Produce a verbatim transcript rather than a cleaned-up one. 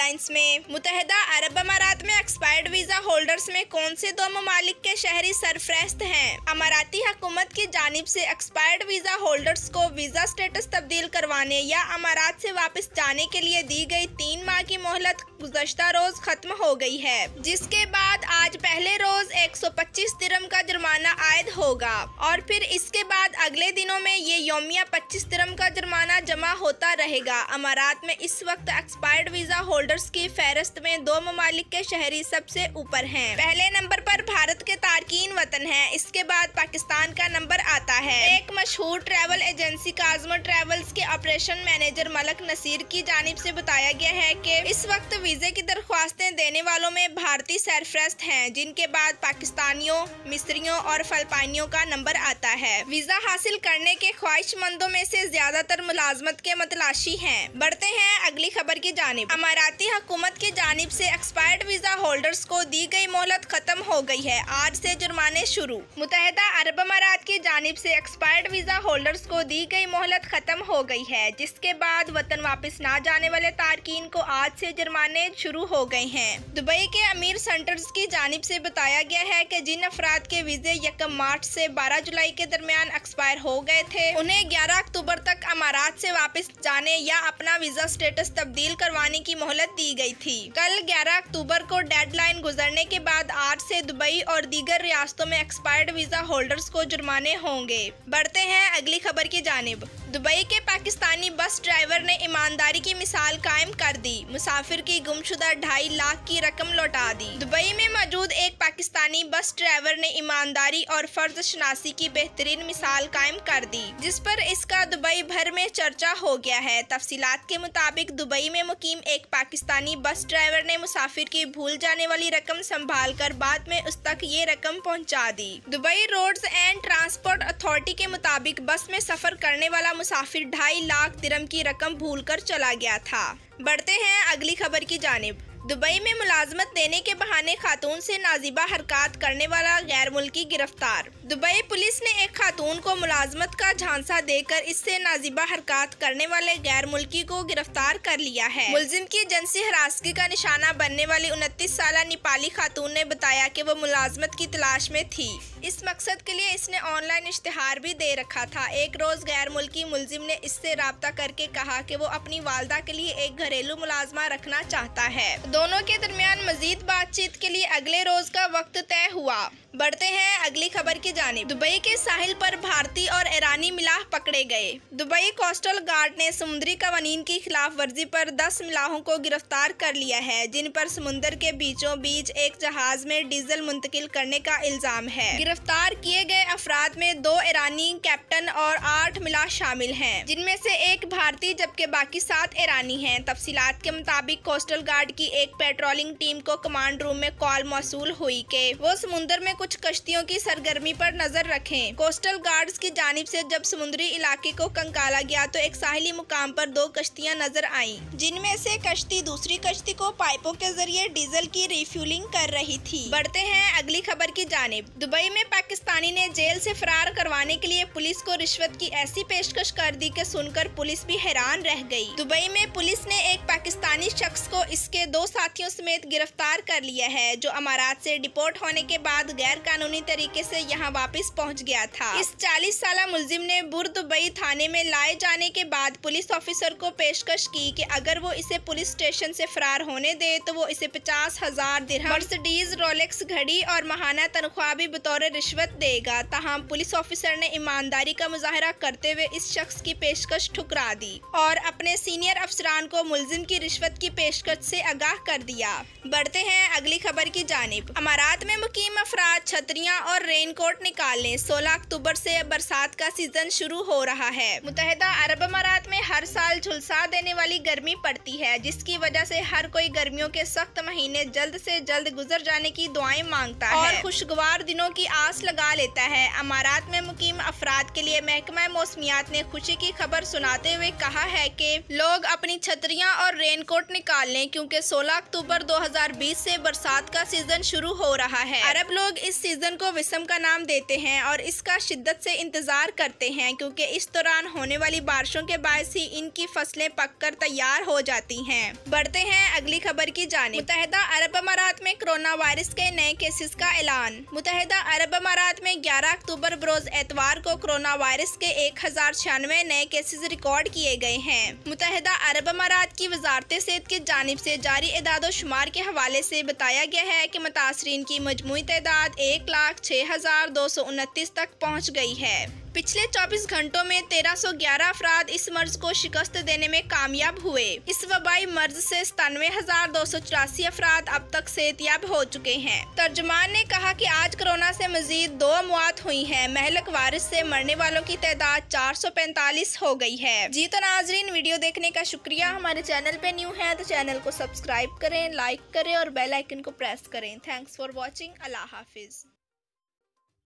Headlines में मुत्तहिदा अरब अमारात में एक्सपायर्ड वीजा होल्डर्स में कौन से दो ममालिक के शहरी सरफहरिस्त हैं? अमाराती हुकूमत की जानिब से एक्सपायर्ड वीजा होल्डर्स को वीजा स्टेटस तब्दील करवाने या अमारात से वापस जाने के लिए दी गई तीन माह की मोहलत गुज़श्ता रोज खत्म हो गई है, जिसके बाद आज पहले रोज एक सौ पच्चीस दिरहम का जुर्माना आयद होगा और फिर इसके बाद अगले दिनों में ये यौमिया पच्चीस दिरहम का जुर्माना जमा होता रहेगा। अमारात में इस वक्त एक्सपायर्ड वीजा होल्डर्स की फहरिस्त में दो ममालिक के शहरी सबसे ऊपर हैं। पहले नंबर पर भारत के तारकीन वतन हैं, इसके बाद पाकिस्तान का नंबर आता है। एक मशहूर ट्रैवल एजेंसी काज़मो ट्रैवल्स के ऑपरेशन मैनेजर मलक नसीर की जानिब से बताया गया है कि इस वक्त वीजे की दरख्वास्तें देने वालों में भारतीय सरफहरिस्त हैं, जिनके बाद पाकिस्तानियों, मिस्रियों और फिलिपाइनियों का नंबर आता है। वीजा हासिल करने के ख्वाहिशमंदों में से ज्यादातर मुलाजमत के मतलाशी हैं। बढ़ते हैं अगली खबर की जानिब। अमाराती हुकूमत की जानिब से एक्सपायर्ड वीजा होल्डर्स को दी गई मोहलत खत्म हो गई है, आज से जुर्माने शुरू। मुत्तहिदा अरब अमारात की जानिब से एक्सपायर्ड वीजा होल्डर्स को दी गई मोहलत खत्म हो गई है, जिसके बाद वतन वापस ना जाने वाले तारकीन को आज से जुर्माने शुरू हो गए हैं। दुबई के अमीर सेंटर्स की जानिब से बताया गया है कि जिन अफराद के वीजे यकम मार्च से बारह जुलाई के दरमियान एक्सपायर हो गए थे, उन्हें ग्यारह अक्टूबर तक अमारात से वापस जाने या अपना वीजा स्टेटस तब्दील करवाने की मोहलत दी गई थी। कल ग्यारह अक्टूबर को डेडलाइन गुजरने के बाद आज से दुबई और दीगर रियासतों में एक्सपायर्ड वीजा होल्डर्स को जुर्माने होंगे। बढ़ते हैं अगली खबर की जानिब। दुबई के पाकिस्तानी बस ड्राइवर ने ईमानदारी की मिसाल कायम कर दी, मुसाफिर की गुमशुदा ढाई लाख की रकम लौटा दी। दुबई में मौजूद एक पाकिस्तानी बस ड्राइवर ने ईमानदारी और फर्ज शनासी की बेहतरीन मिसाल कायम कर दी, जिस पर इसका दुबई भर में चर्चा हो गया है। तफसीलात के मुताबिक दुबई में मुकीम एक पाकिस्तानी बस ड्राइवर ने मुसाफिर की भूल जाने वाली रकम संभाल कर बाद में उस तक ये रकम पहुंचा दी। Dubai roads and transport authority के मुताबिक बस में सफर करने वाला मुसाफिर ढाई लाख दिरहम की रकम भूलकर चला गया था। बढ़ते हैं अगली खबर की जानिब। दुबई में मुलाजमत देने के बहाने खातून से नाजिबा हरकत करने वाला गैर मुल्की गिरफ्तार। दुबई पुलिस ने एक खातून को मुलाजमत का झांसा देकर इससे नाजिबा हरकत करने वाले गैर मुल्की को गिरफ्तार कर लिया है। मुलजिम की जिनसी हरासगी का निशाना बनने वाली उनतीस साल नेपाली खातून ने बताया कि वो मुलाजमत की तलाश में थी। इस मकसद के लिए इसने ऑनलाइन इश्तिहार भी दे रखा था। एक रोज गैर मुल्की मुलजिम ने इससे राब्ता करके कहा कि वो अपनी वालदा के लिए एक घरेलू मुलाजमा रखना चाहता है। दोनों के दरमियान मजीद बातचीत के लिए अगले रोज का वक्त तय हुआ। बढ़ते हैं अगली खबर की जानिब। दुबई के साहिल पर भारतीय और ईरानी मिलाह पकड़े गए। दुबई कोस्टल गार्ड ने समुद्री कवानीन की खिलाफ वर्जी पर दस मिलाहों को गिरफ्तार कर लिया है, जिन पर समुद्र के बीचों बीच एक जहाज में डीजल मुंतकिल करने का इल्जाम है। गिरफ्तार किए गए अफराद में दो ईरानी कैप्टन और आठ मिलाह शामिल हैं, जिनमें से एक भारतीय जबकि बाकी सात ईरानी हैं। तफसीलात के मुताबिक कोस्टल गार्ड की एक पेट्रोलिंग टीम को कमांड रूम में कॉल मौसूल हुई कि वो समुद्र में कुछ कश्तियों की सरगर्मी पर नजर रखें। कोस्टल गार्ड्स की जानिब से जब समुद्री इलाके को कंकाला गया तो एक साहिली मुकाम पर दो कश्तियां नजर आईं, जिनमें से कश्ती दूसरी कश्ती को पाइपों के जरिए डीजल की रिफ्यूलिंग कर रही थी। बढ़ते हैं अगली खबर की जानिब। दुबई में पाकिस्तानी ने जेल से फरार करवाने के लिए पुलिस को रिश्वत की ऐसी पेशकश कर दी कि सुनकर पुलिस भी हैरान रह गई। दुबई में पुलिस ने एक पाकिस्तानी शख्स को इसके दो साथियों समेत गिरफ्तार कर लिया है, जो अमारात से डिपोर्ट होने के बाद गैर कानूनी तरीके से यहाँ वापस पहुँच गया था। इस चालीस साल मुलजिम ने बुर दुबई थाने में लाए जाने के बाद पुलिस ऑफिसर को पेशकश की कि अगर वो इसे पुलिस स्टेशन से फरार होने दे तो वो इसे पचास हजार दिरहम, मर्सिडीज, रोलेक्स घड़ी और माहाना तनख्वाह भी बतौर रिश्वत देगा। ताहम पुलिस ऑफिसर ने ईमानदारी का मुजाहरा करते हुए इस शख्स की पेशकश ठुकरा दी और अपने सीनियर अफसरान को मुलजिम की रिश्वत की पेशकश से आगाह कर दिया। बढ़ते हैं अगली खबर की जानिब। अमारात में मुकीम अफराद छतरियां और रेनकोट निकाल लें, सोलह अक्टूबर से बरसात का सीजन शुरू हो रहा है। मुत्तहिदा अरब अमारात में हर साल झुलसा देने वाली गर्मी पड़ती है, जिसकी वजह से हर कोई गर्मियों के सख्त महीने जल्द से जल्द गुजर जाने की दुआएं मांगता है और खुशगवार दिनों की आस लगा लेता है। अमारात में मुकीम अफराद के लिए महकमा मौसमियात ने खुशी की खबर सुनाते हुए कहा है कि लोग अपनी छतरियां और रेनकोट निकाल लें, क्योंकि सोलह अक्टूबर दो हजार बीस से बरसात का सीजन शुरू हो रहा है। अरब लोग इस सीजन को विषम का नाम देते हैं और इसका शिद्दत से इंतजार करते हैं क्योंकि इस दौरान होने वाली बारिशों के बायस ही इनकी फसलें पककर तैयार हो जाती हैं। बढ़ते हैं अगली खबर की जानिब। मुत्तहिदा अरब अमारात में कोरोना वायरस के नए केसेस का ऐलान। मुत्तहिदा अरब अमारात में ग्यारह अक्टूबर बरोज एतवार को कोरोना वायरस के एक हजार छियानवे नए केसेस रिकॉर्ड किए गए हैं। मुत्तहिदा अरब अमारात की वजारत सेहत की जानिब से जारी एदाद शुमार के हवाले से बताया गया है कि मुतासरीन की मजमूई तादाद एक लाख छह हजार दो सौ उनतीस तक पहुँच गई है। पिछले चौबीस घंटों में तेरह सौ ग्यारह अफराद इस मर्ज को शिकस्त देने में कामयाब हुए। इस वबाई मर्ज से सतानवे हजार दो सौ चौरासी अफराद अब तक सेहतयाब हो चुके हैं। तर्जुमान ने कहा कि आज कोरोना से मजीद दो अमवात हुई हैं। महलक वायरस से मरने वालों की तादाद चार सौ पैंतालीस हो गई है। जी तो नाजरीन, वीडियो देखने का शुक्रिया। हमारे चैनल पे न्यू है तो चैनल को सब्सक्राइब करें, लाइक करें और बेल आइकन को प्रेस करें। Thanks for watching. अल्लाह हाफिज।